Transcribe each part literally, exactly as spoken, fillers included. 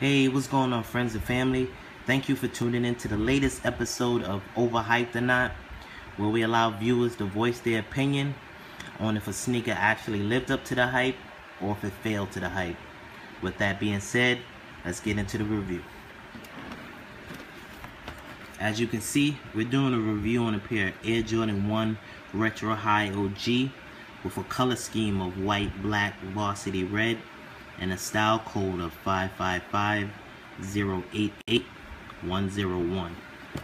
Hey, what's going on, friends and family? Thank you for tuning in to the latest episode of Overhyped or Not, where we allow viewers to voice their opinion on if a sneaker actually lived up to the hype or if it failed to the hype. With that being said, let's get into the review. As you can see, we're doing a review on a pair of Air Jordan one Retro High O G with a color scheme of white, black, varsity red, and a style code of five five five zero eight eight one zero one.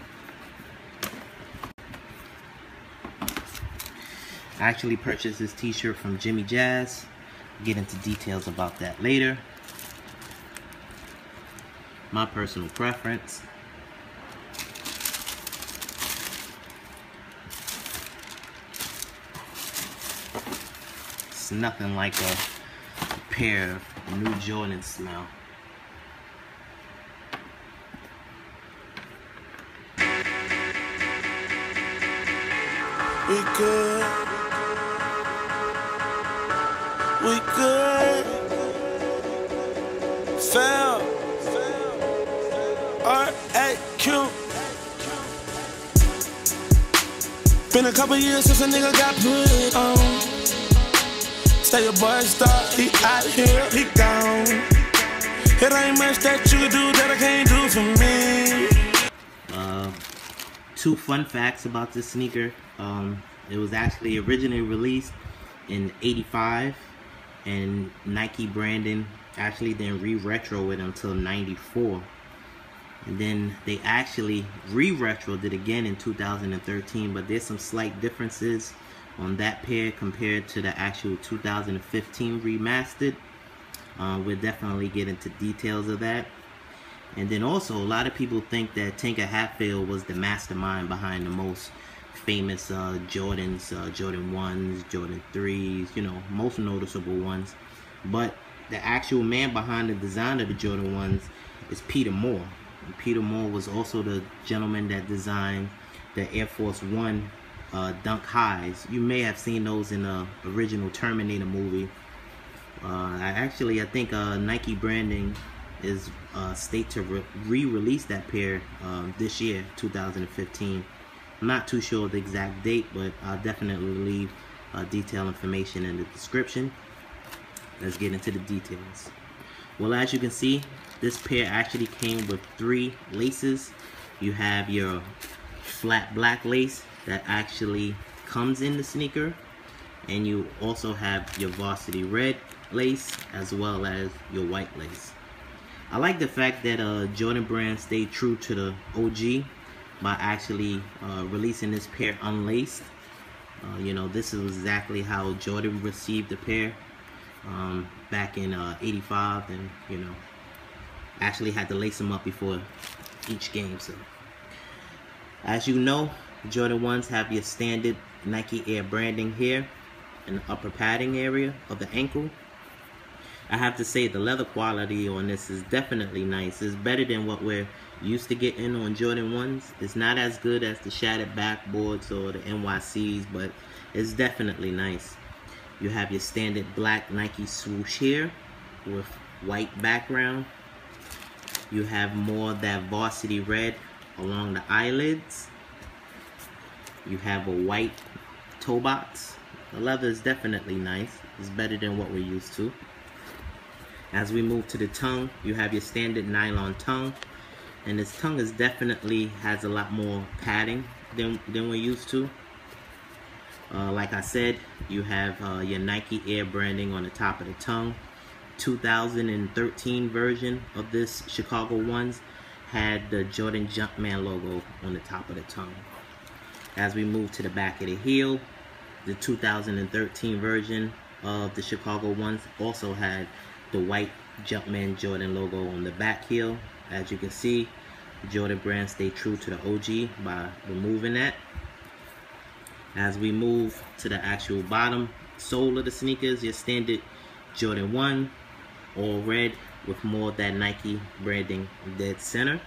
I actually purchased this t-shirt from Jimmy Jazz. Get into details about that later. My personal preference. It's nothing like a pair of new Jordan smell. We good. We good. Fell. R A Q. Been a couple years since a nigga got put on. Stay a boy star, he out here, he gone. It ain't much that you can do that I can't do for me. Uh, two fun facts about this sneaker. Um, it was actually originally released in eighty-five, and Nike branding actually didn't re-retro it until ninety-four. And then they actually re-retroed it again in two thousand thirteen, but there's some slight differences on that pair compared to the actual two thousand fifteen remastered. Uh, we'll definitely get into details of that. And then also, a lot of people think that Tinker Hatfield was the mastermind behind the most famous uh, Jordans, uh, Jordan ones, Jordan threes, you know, most noticeable ones. But the actual man behind the design of the Jordan ones is Peter Moore. And Peter Moore was also the gentleman that designed the Air Force One Uh, Dunk Highs. You may have seen those in the original Terminator movie. Uh, I actually, I think uh, Nike branding is uh, state to re-release that pair uh, this year, two thousand fifteen. I'm not too sure of the exact date, but I'll definitely leave uh, detailed information in the description. Let's get into the details. Well, as you can see, this pair actually came with three laces. You have your flat black lace that actually comes in the sneaker, and you also have your varsity red lace as well as your white lace. I like the fact that uh, Jordan brand stayed true to the O G by actually uh, releasing this pair unlaced. Uh, you know, this is exactly how Jordan received the pair um, back in uh, eighty-five, and you know, actually had to lace them up before each game. So, as you know, Jordan ones have your standard Nike Air branding here in the upper padding area of the ankle. I have to say the leather quality on this is definitely nice. It's better than what we're used to getting on Jordan ones. It's not as good as the shattered backboards or the N Y Cs, but it's definitely nice. You have your standard black Nike swoosh here with white background. You have more of that varsity red along the eyelids. You have a white toe box. The leather is definitely nice. It's better than what we're used to. As we move to the tongue, you have your standard nylon tongue. And this tongue is definitely has a lot more padding than, than we're used to. Uh, like I said, you have uh, your Nike Air branding on the top of the tongue. two thousand thirteen version of this Chicago ones had the Jordan Jumpman logo on the top of the tongue. As we move to the back of the heel, the two thousand thirteen version of the Chicago ones also had the white Jumpman Jordan logo on the back heel. As you can see, Jordan brand stayed true to the O G by removing that. As we move to the actual bottom sole of the sneakers, your standard Jordan one, all red with more of that Nike branding dead center.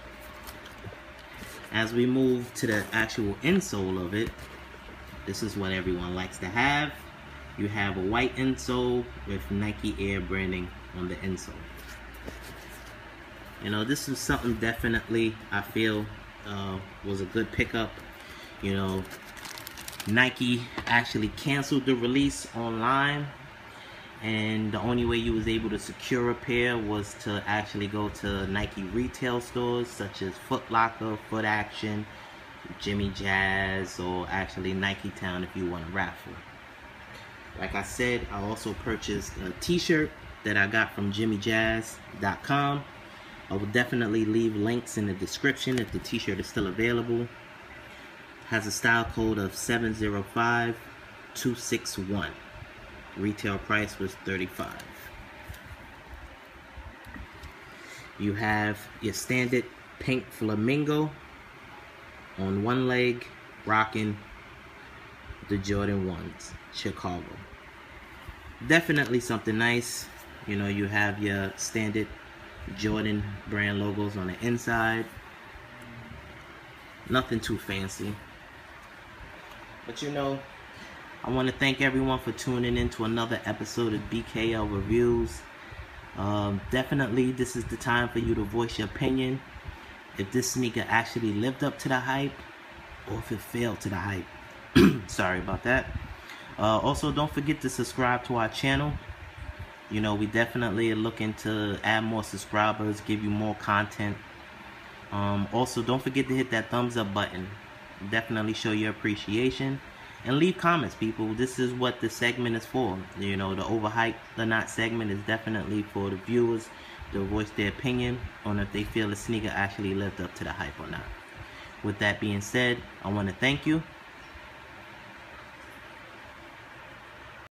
As we move to the actual insole of it, this is what everyone likes to have. You have a white insole with Nike Air branding on the insole. You know, this is something definitely I feel uh, was a good pickup. You know, Nike actually canceled the release online, and the only way you was able to secure a pair was to actually go to Nike retail stores such as Foot Locker, Foot Action, Jimmy Jazz, or actually Nike Town if you want a raffle. Like I said, I also purchased a t-shirt that I got from jimmy jazz dot com. I will definitely leave links in the description if the t-shirt is still available. Has a style code of seven zero five two six one. Retail price was thirty-five dollars. You have your standard pink flamingo on one leg, rocking the Jordan ones, Chicago. Definitely something nice. You know, you have your standard Jordan brand logos on the inside. Nothing too fancy. But you know, I want to thank everyone for tuning in to another episode of B K L Reviews. Um, definitely, this is the time for you to voice your opinion. If this sneaker actually lived up to the hype, or if it failed to the hype. Sorry about that. Uh, also, don't forget to subscribe to our channel. You know, we definitely are looking to add more subscribers, give you more content. Um, also, don't forget to hit that thumbs up button. Definitely show your appreciation. And leave comments, people. This is what the segment is for. You know, the overhyped or not segment is definitely for the viewers to voice their opinion on if they feel the sneaker actually lived up to the hype or not. With that being said, I want to thank you.